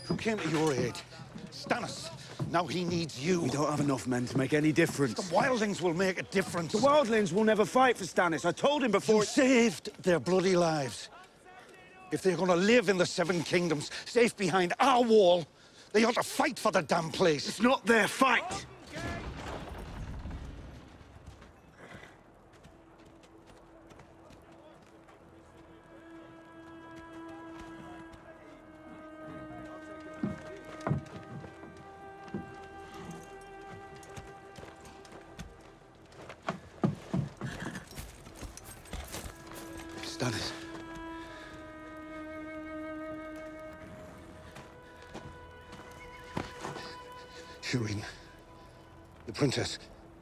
Who came to your aid? Stannis. Now he needs you. We don't have enough men to make any difference. The wildlings will make a difference. The wildlings will never fight for Stannis. I told him before... You saved their bloody lives. If they're gonna live in the Seven Kingdoms, safe behind our wall, they ought to fight for the damn place. It's not their fight! Stannis. Shireen. The princess.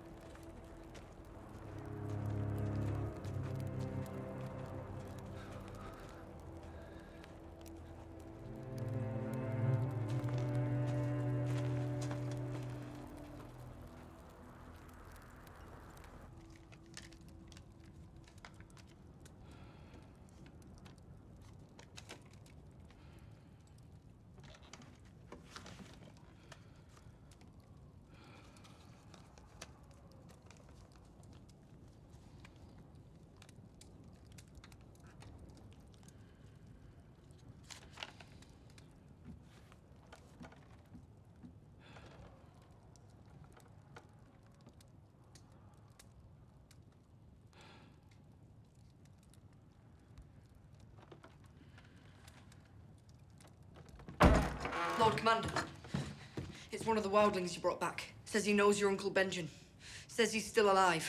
Lord Commander, it's one of the wildlings you brought back. Says he knows your Uncle Benjen. Says he's still alive.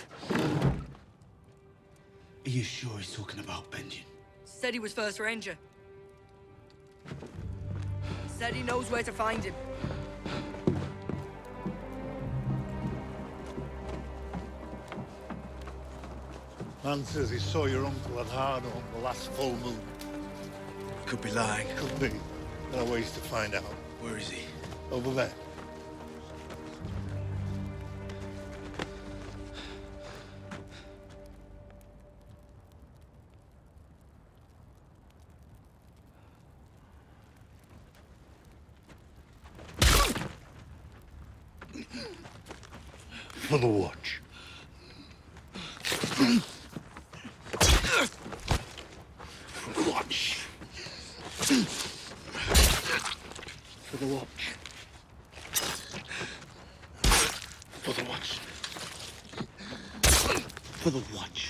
Are you sure he's talking about Benjen? Said he was First Ranger. Said he knows where to find him. Man says he saw your uncle at Hardo on the last full moon. Could be lying. Could be. There are ways to find out. Where is he? Over there. For the watch. For the watch. For the watch. For the watch. For the watch.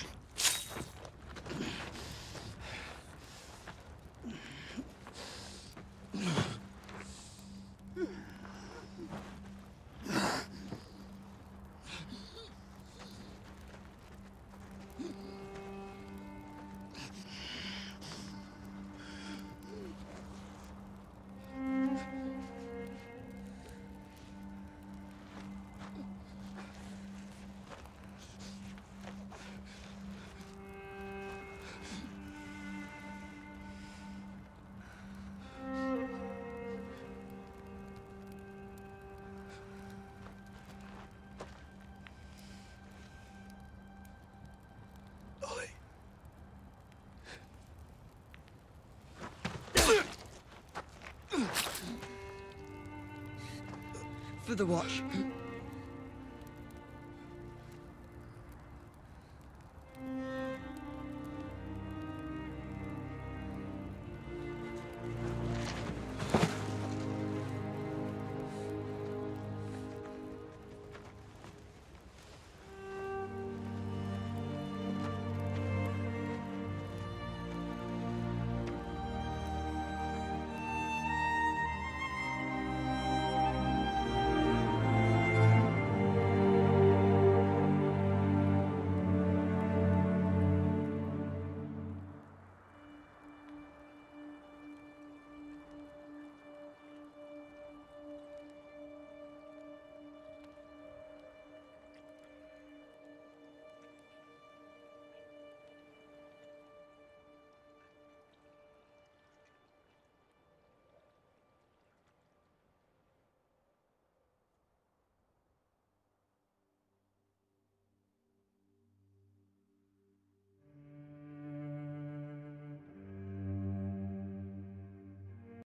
For the watch.